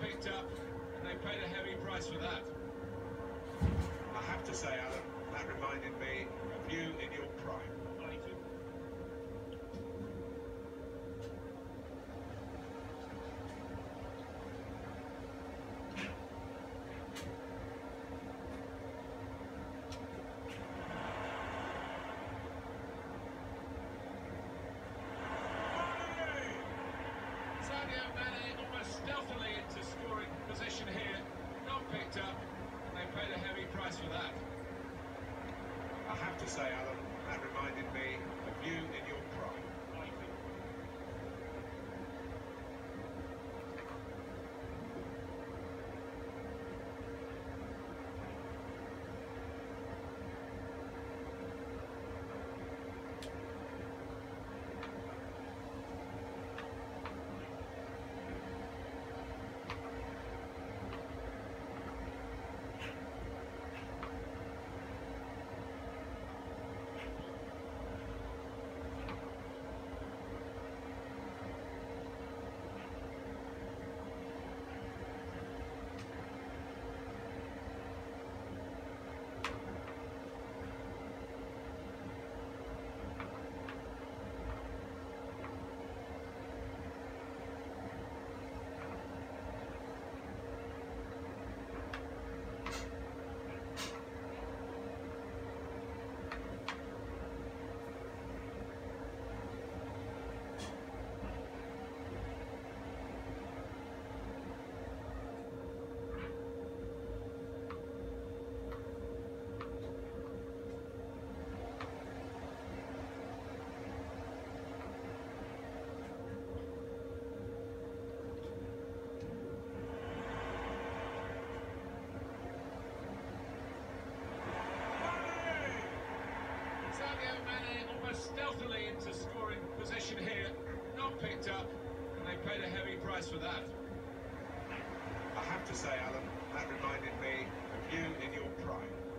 picked up, and they paid a heavy price for that. I have to say, Alan, that reminded me of you in your prime. Stealthily into scoring position here, not picked up, and they paid a heavy price for that. I have to say, Alan, that reminded me of you in your prime. Stealthily into scoring position here, not picked up, and they paid a heavy price for that. I have to say, Alan, that reminded me of you in your prime.